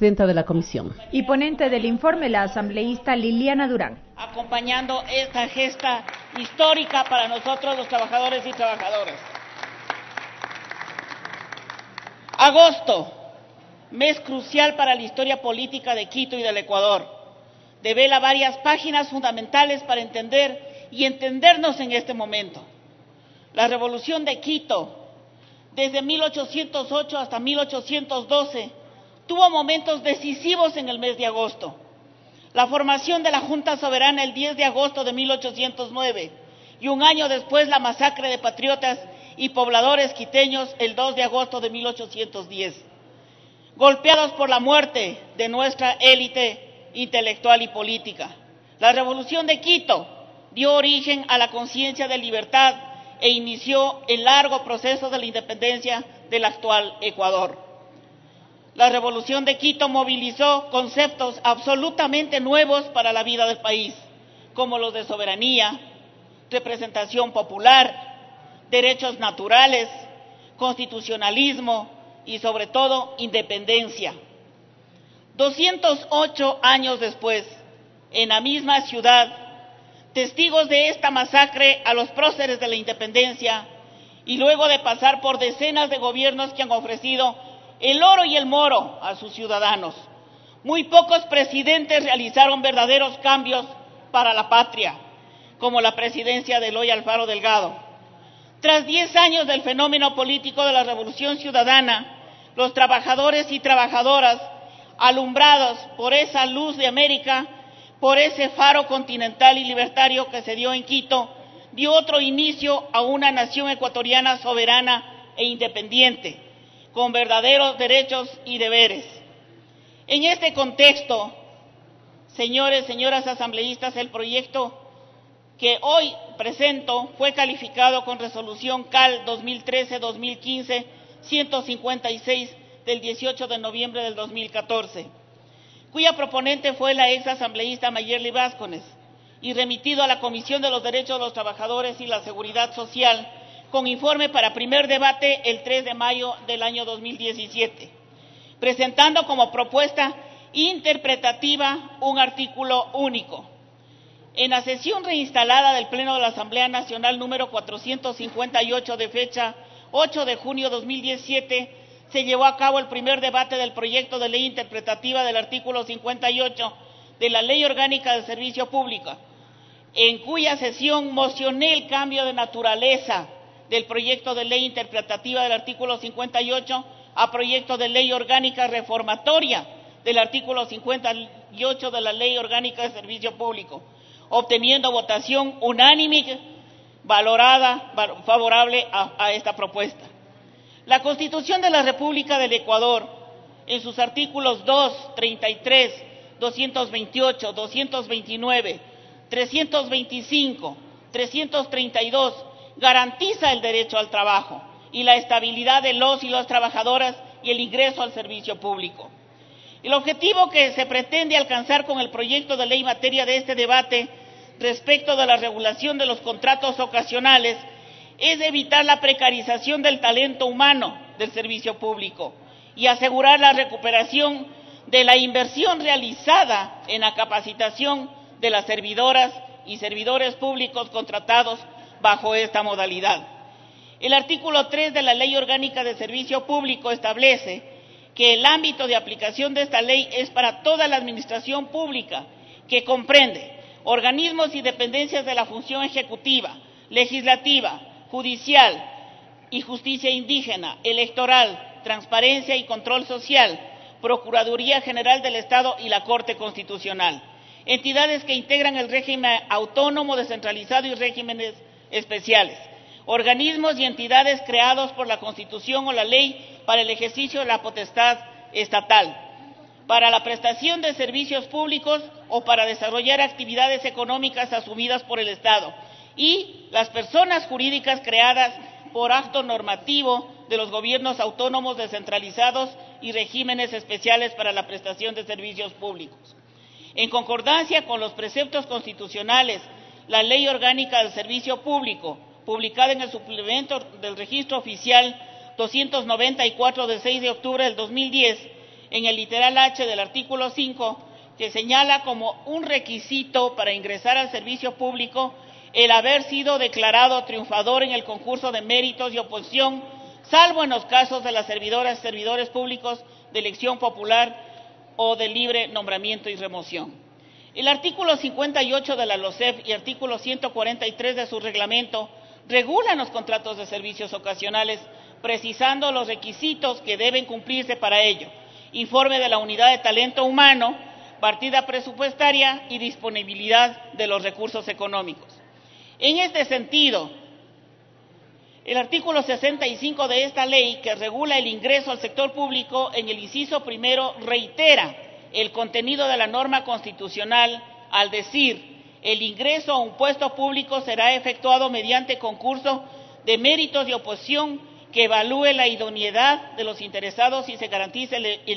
presidenta de la comisión. Y ponente del informe, la asambleísta Liliana Durán. Acompañando esta gesta histórica para nosotros los trabajadores y trabajadoras. Agosto, mes crucial para la historia política de Quito y del Ecuador. Devela varias páginas fundamentales para entender y entendernos en este momento. La Revolución de Quito, desde 1808 hasta 1812, tuvo momentos decisivos en el mes de agosto. La formación de la Junta Soberana el 10 de agosto de 1809 y un año después la masacre de patriotas y pobladores quiteños el 2 de agosto de 1810. Golpeados por la muerte de nuestra élite intelectual y política. La Revolución de Quito dio origen a la conciencia de libertad e inició el largo proceso de la independencia del actual Ecuador. La Revolución de Quito movilizó conceptos absolutamente nuevos para la vida del país, como los de soberanía, representación popular, derechos naturales, constitucionalismo y, sobre todo, independencia. 208 años después, en la misma ciudad, testigos de esta masacre a los próceres de la independencia y luego de pasar por decenas de gobiernos que han ofrecido el oro y el moro a sus ciudadanos, muy pocos presidentes realizaron verdaderos cambios para la patria, como la presidencia de Eloy Alfaro Delgado. Tras 10 años del fenómeno político de la Revolución Ciudadana, los trabajadores y trabajadoras, alumbrados por esa luz de América, por ese faro continental y libertario que se dio en Quito, dio otro inicio a una nación ecuatoriana soberana e independiente, con verdaderos derechos y deberes. En este contexto, señores, señoras asambleístas, el proyecto que hoy presento fue calificado con resolución CAL 2013-2015-156 del 18 de noviembre del 2014. Cuya proponente fue la ex asambleísta Mayerly Vázquez, y remitido a la Comisión de los Derechos de los Trabajadores y la Seguridad Social, con informe para primer debate el 3 de mayo del año 2017, presentando como propuesta interpretativa un artículo único. En la sesión reinstalada del Pleno de la Asamblea Nacional número 458 de fecha 8 de junio de 2017, se llevó a cabo el primer debate del proyecto de ley interpretativa del artículo 58 de la Ley Orgánica del Servicio Público, en cuya sesión mocioné el cambio de naturaleza del proyecto de ley interpretativa del artículo 58 a proyecto de ley orgánica reformatoria del artículo 58 de la Ley Orgánica del Servicio Público, obteniendo votación unánime favorable a esta propuesta. La Constitución de la República del Ecuador, en sus artículos 2, 33, 228, 229, 325, 332, garantiza el derecho al trabajo y la estabilidad de los y las trabajadoras y el ingreso al servicio público. El objetivo que se pretende alcanzar con el proyecto de ley materia de este debate respecto de la regulación de los contratos ocasionales es evitar la precarización del talento humano del servicio público y asegurar la recuperación de la inversión realizada en la capacitación de las servidoras y servidores públicos contratados bajo esta modalidad. El artículo 3 de la Ley Orgánica de Servicio Público establece que el ámbito de aplicación de esta ley es para toda la administración pública, que comprende organismos y dependencias de la función ejecutiva, legislativa, judicial y justicia indígena, electoral, transparencia y control social, Procuraduría General del Estado y la Corte Constitucional. Entidades que integran el régimen autónomo, descentralizado y regímenes especiales. Organismos y entidades creados por la Constitución o la ley para el ejercicio de la potestad estatal, para la prestación de servicios públicos o para desarrollar actividades económicas asumidas por el Estado, y las personas jurídicas creadas por acto normativo de los gobiernos autónomos descentralizados y regímenes especiales para la prestación de servicios públicos. En concordancia con los preceptos constitucionales, la Ley Orgánica del Servicio Público, publicada en el suplemento del Registro Oficial 294 del 6 de octubre del 2010, en el literal H del artículo 5, que señala como un requisito para ingresar al servicio público el haber sido declarado triunfador en el concurso de méritos y oposición, salvo en los casos de las servidoras y servidores públicos de elección popular o de libre nombramiento y remoción. El artículo 58 de la LOCEP y artículo 143 de su reglamento regulan los contratos de servicios ocasionales, precisando los requisitos que deben cumplirse para ello: informe de la unidad de talento humano, partida presupuestaria y disponibilidad de los recursos económicos. En este sentido, el artículo 65 de esta ley, que regula el ingreso al sector público, en el inciso primero reitera el contenido de la norma constitucional al decir: el ingreso a un puesto público será efectuado mediante concurso de méritos y oposición que evalúe la idoneidad de los interesados y se garantice el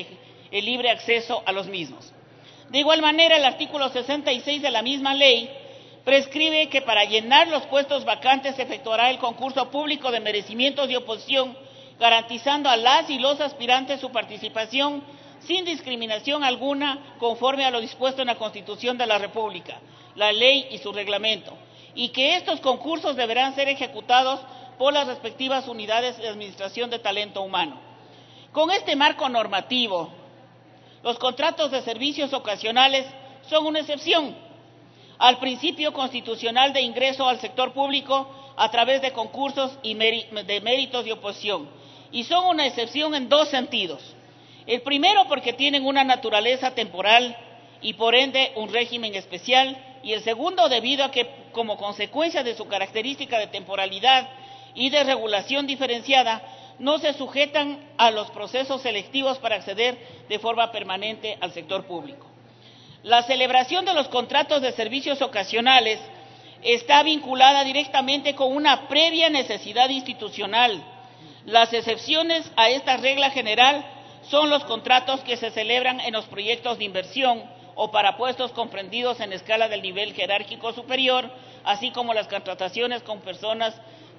libre acceso a los mismos. De igual manera, el artículo 66 de la misma ley prescribe que para llenar los puestos vacantes se efectuará el concurso público de merecimientos y oposición, garantizando a las y los aspirantes su participación sin discriminación alguna, conforme a lo dispuesto en la Constitución de la República, la ley y su reglamento, y que estos concursos deberán ser ejecutados por las respectivas unidades de administración de talento humano. Con este marco normativo, los contratos de servicios ocasionales son una excepción al principio constitucional de ingreso al sector público a través de concursos de méritos y oposición, y son una excepción en dos sentidos. El primero, porque tienen una naturaleza temporal y por ende un régimen especial, y el segundo, debido a que, como consecuencia de su característica de temporalidad y de regulación diferenciada, no se sujetan a los procesos selectivos para acceder de forma permanente al sector público. La celebración de los contratos de servicios ocasionales está vinculada directamente con una previa necesidad institucional. Las excepciones a esta regla general son los contratos que se celebran en los proyectos de inversión o para puestos comprendidos en escala del nivel jerárquico superior, así como las contrataciones con personas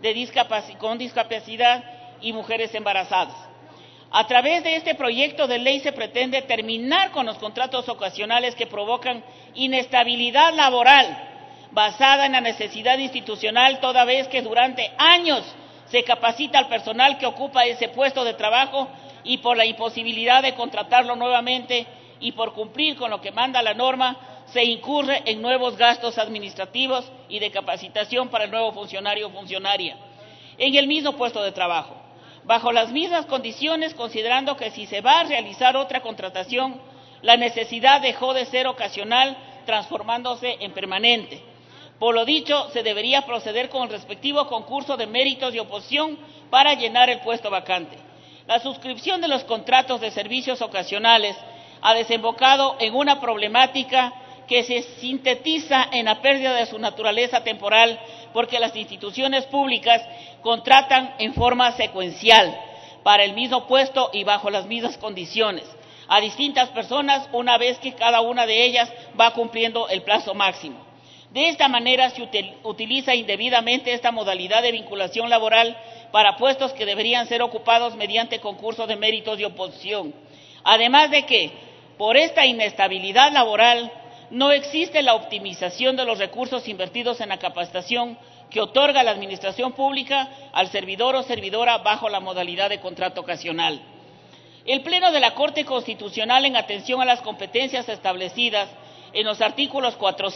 con discapacidad y mujeres embarazadas. A través de este proyecto de ley se pretende terminar con los contratos ocasionales que provocan inestabilidad laboral basada en la necesidad institucional, toda vez que durante años se capacita al personal que ocupa ese puesto de trabajo y por la imposibilidad de contratarlo nuevamente y por cumplir con lo que manda la norma, se incurre en nuevos gastos administrativos y de capacitación para el nuevo funcionario o funcionaria en el mismo puesto de trabajo, bajo las mismas condiciones, considerando que si se va a realizar otra contratación, la necesidad dejó de ser ocasional, transformándose en permanente. Por lo dicho, se debería proceder con el respectivo concurso de méritos y oposición para llenar el puesto vacante. La suscripción de los contratos de servicios ocasionales ha desembocado en una problemática que se sintetiza en la pérdida de su naturaleza temporal, porque las instituciones públicas contratan en forma secuencial para el mismo puesto y bajo las mismas condiciones a distintas personas, una vez que cada una de ellas va cumpliendo el plazo máximo. De esta manera se utiliza indebidamente esta modalidad de vinculación laboral para puestos que deberían ser ocupados mediante concurso de méritos y oposición. Además de que, por esta inestabilidad laboral, no existe la optimización de los recursos invertidos en la capacitación que otorga la administración pública al servidor o servidora bajo la modalidad de contrato ocasional. El Pleno de la Corte Constitucional, en atención a las competencias establecidas en los artículos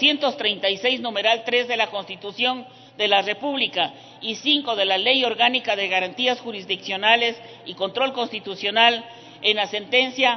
436, numeral 3 de la Constitución de la República y 5 de la Ley Orgánica de Garantías Jurisdiccionales y Control Constitucional, en la sentencia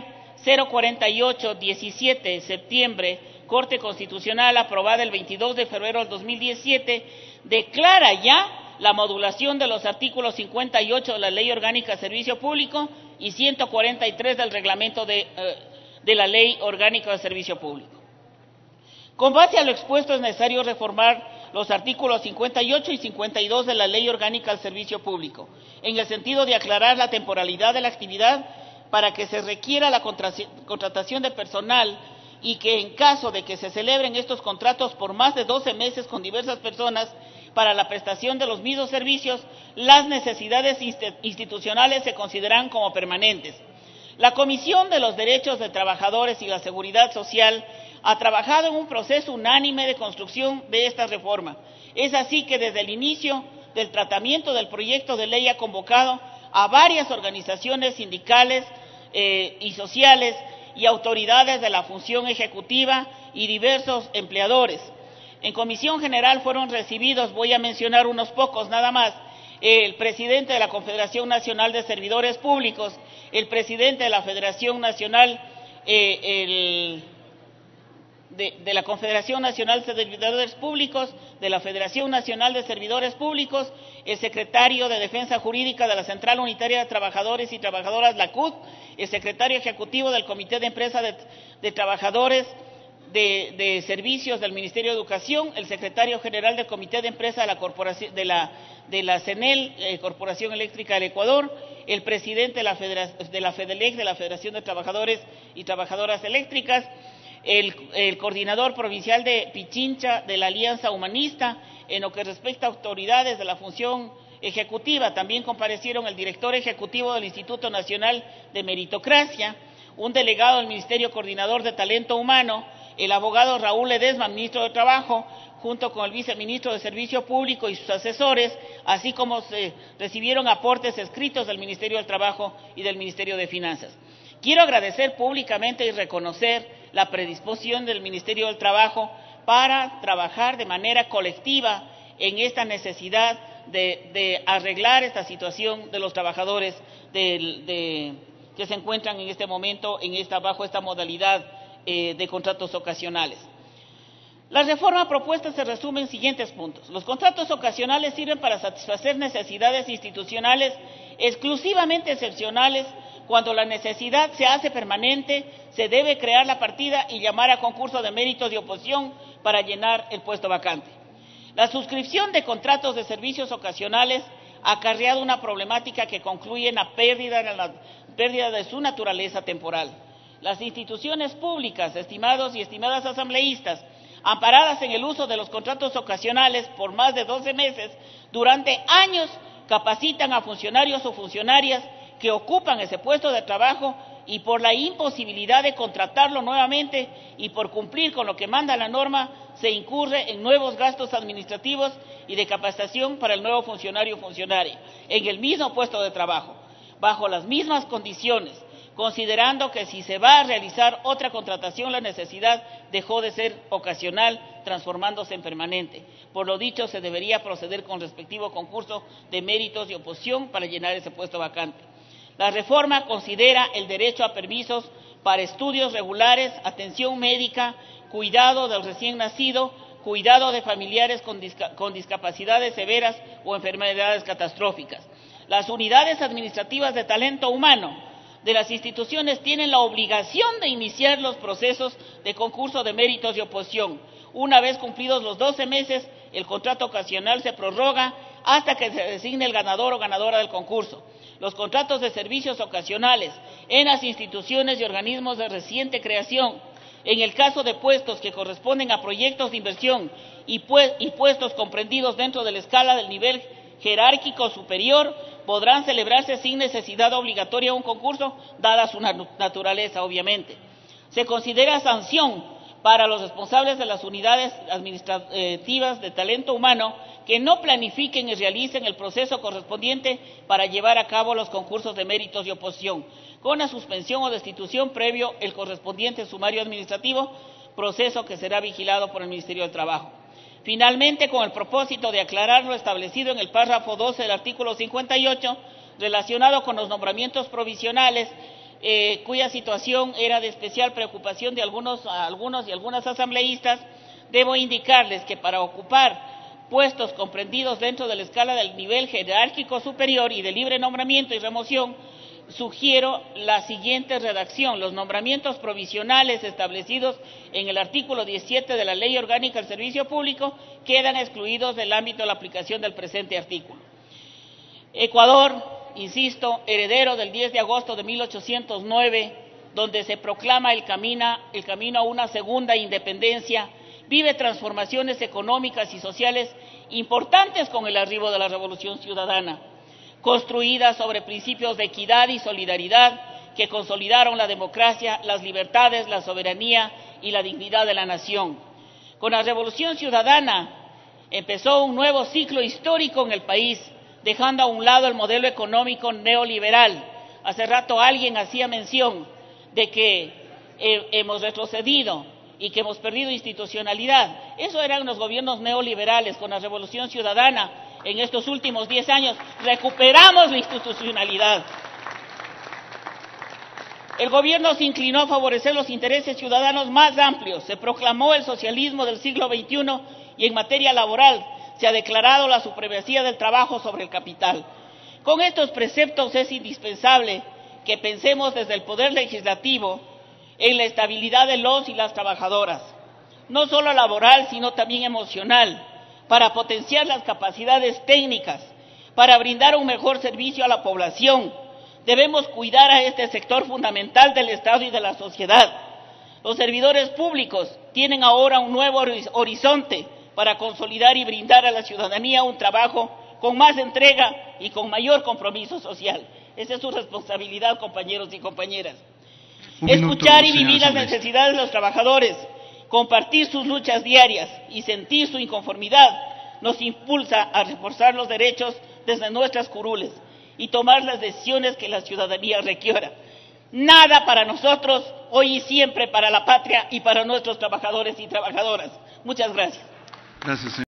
048-17 de septiembre, Corte Constitucional, aprobada el 22 de febrero del 2017, declara ya la modulación de los artículos 58 de la Ley Orgánica de Servicio Público y 143 del Reglamento de la Ley Orgánica de Servicio Público. Con base a lo expuesto, es necesario reformar los artículos 58 y 52 de la Ley Orgánica del Servicio Público, en el sentido de aclarar la temporalidad de la actividad para que se requiera la contratación de personal y que, en caso de que se celebren estos contratos por más de 12 meses con diversas personas para la prestación de los mismos servicios, las necesidades institucionales se consideran como permanentes. La Comisión de los Derechos de Trabajadores y la Seguridad Social ha trabajado en un proceso unánime de construcción de esta reforma. Es así que desde el inicio del tratamiento del proyecto de ley ha convocado a varias organizaciones sindicales y sociales y autoridades de la función ejecutiva y diversos empleadores. En Comisión General fueron recibidos, voy a mencionar unos pocos nada más, el presidente de la Confederación Nacional de Servidores Públicos, el presidente de la Federación Nacional de la Confederación Nacional de Servidores Públicos, de la Federación Nacional de Servidores Públicos, el secretario de Defensa Jurídica de la Central Unitaria de Trabajadores y Trabajadoras, la CUT, el secretario ejecutivo del Comité de Empresa de Trabajadores de Servicios del Ministerio de Educación, el secretario general del Comité de Empresa de la Corporación de la CENEL, Corporación Eléctrica del Ecuador, el presidente de la FEDELEC, de la Federación de Trabajadores y Trabajadoras Eléctricas, el coordinador provincial de Pichincha de la Alianza Humanista. En lo que respecta a autoridades de la función ejecutiva, también comparecieron el director ejecutivo del Instituto Nacional de Meritocracia, un delegado del Ministerio Coordinador de Talento Humano, el abogado Raúl Ledesma, ministro de Trabajo, junto con el viceministro de Servicio Público y sus asesores, así como se recibieron aportes escritos del Ministerio del Trabajo y del Ministerio de Finanzas. Quiero agradecer públicamente y reconocer la predisposición del Ministerio del Trabajo para trabajar de manera colectiva en esta necesidad de arreglar esta situación de los trabajadores que se encuentran en este momento bajo esta modalidad de contratos ocasionales. La reforma propuesta se resume en siguientes puntos. Los contratos ocasionales sirven para satisfacer necesidades institucionales exclusivamente excepcionales. Cuando la necesidad se hace permanente, se debe crear la partida y llamar a concurso de méritos de oposición para llenar el puesto vacante. La suscripción de contratos de servicios ocasionales ha acarreado una problemática que concluye en la pérdida de su naturaleza temporal. Las instituciones públicas, estimados y estimadas asambleístas, amparadas en el uso de los contratos ocasionales por más de 12 meses, durante años capacitan a funcionarios o funcionarias que ocupan ese puesto de trabajo y por la imposibilidad de contratarlo nuevamente y por cumplir con lo que manda la norma, se incurre en nuevos gastos administrativos y de capacitación para el nuevo funcionario o funcionaria en el mismo puesto de trabajo, bajo las mismas condiciones, considerando que si se va a realizar otra contratación, la necesidad dejó de ser ocasional, transformándose en permanente. Por lo dicho, se debería proceder con respectivo concurso de méritos y oposición para llenar ese puesto vacante. La reforma considera el derecho a permisos para estudios regulares, atención médica, cuidado del recién nacido, cuidado de familiares con discapacidades severas o enfermedades catastróficas. Las unidades administrativas de talento humano de las instituciones tienen la obligación de iniciar los procesos de concurso de méritos y oposición. Una vez cumplidos los 12 meses, el contrato ocasional se prorroga hasta que se designe el ganador o ganadora del concurso. Los contratos de servicios ocasionales en las instituciones y organismos de reciente creación, en el caso de puestos que corresponden a proyectos de inversión y puestos comprendidos dentro de la escala del nivel jerárquico superior, podrán celebrarse sin necesidad obligatoria de un concurso, dada su naturaleza, obviamente. Se considera sanción para los responsables de las unidades administrativas de talento humano que no planifiquen y realicen el proceso correspondiente para llevar a cabo los concursos de méritos y oposición, con la suspensión o destitución previo el correspondiente sumario administrativo, proceso que será vigilado por el Ministerio del Trabajo. Finalmente, con el propósito de aclarar lo establecido en el párrafo 12 del artículo 58, relacionado con los nombramientos provisionales, cuya situación era de especial preocupación de algunos y algunas asambleístas, debo indicarles que para ocupar puestos comprendidos dentro de la escala del nivel jerárquico superior y de libre nombramiento y remoción, sugiero la siguiente redacción. Los nombramientos provisionales establecidos en el artículo 17 de la Ley Orgánica del Servicio Público quedan excluidos del ámbito de la aplicación del presente artículo. Ecuador, insisto, heredero del 10 de agosto de 1809, donde se proclama el camino a una segunda independencia, vive transformaciones económicas y sociales importantes con el arribo de la Revolución Ciudadana, construida sobre principios de equidad y solidaridad que consolidaron la democracia, las libertades, la soberanía y la dignidad de la nación. Con la Revolución Ciudadana empezó un nuevo ciclo histórico en el país, dejando a un lado el modelo económico neoliberal. Hace rato alguien hacía mención de que hemos retrocedido y que hemos perdido institucionalidad. Eso eran los gobiernos neoliberales. Con la Revolución Ciudadana, en estos últimos 10 años, recuperamos la institucionalidad. El gobierno se inclinó a favorecer los intereses ciudadanos más amplios, se proclamó el socialismo del siglo XXI y en materia laboral se ha declarado la supremacía del trabajo sobre el capital. Con estos preceptos es indispensable que pensemos desde el Poder Legislativo en la estabilidad de los y las trabajadoras, no solo laboral, sino también emocional, para potenciar las capacidades técnicas, para brindar un mejor servicio a la población. Debemos cuidar a este sector fundamental del Estado y de la sociedad. Los servidores públicos tienen ahora un nuevo horizonte para consolidar y brindar a la ciudadanía un trabajo con más entrega y con mayor compromiso social. Esa es su responsabilidad, compañeros y compañeras. Escuchar y vivir las necesidades de los trabajadores, compartir sus luchas diarias y sentir su inconformidad nos impulsa a reforzar los derechos desde nuestras curules y tomar las decisiones que la ciudadanía requiera. Nada para nosotros, hoy y siempre para la patria y para nuestros trabajadores y trabajadoras. Muchas gracias. Gracias, señor.